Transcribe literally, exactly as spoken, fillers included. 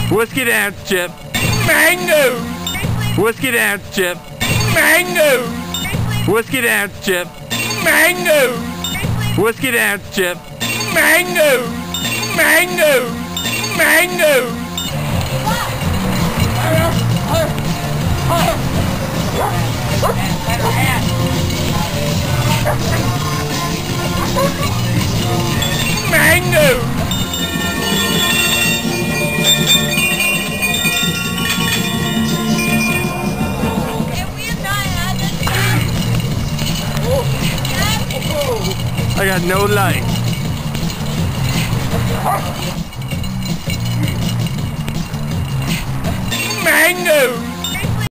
Whisk it out, Chip. Mango! Whisk it out, Chip. Mango! Whisk it out, Chip. Mango! Whisk it out, Chip. Mango! Mango! Mango! Mango! I got no light. Mango!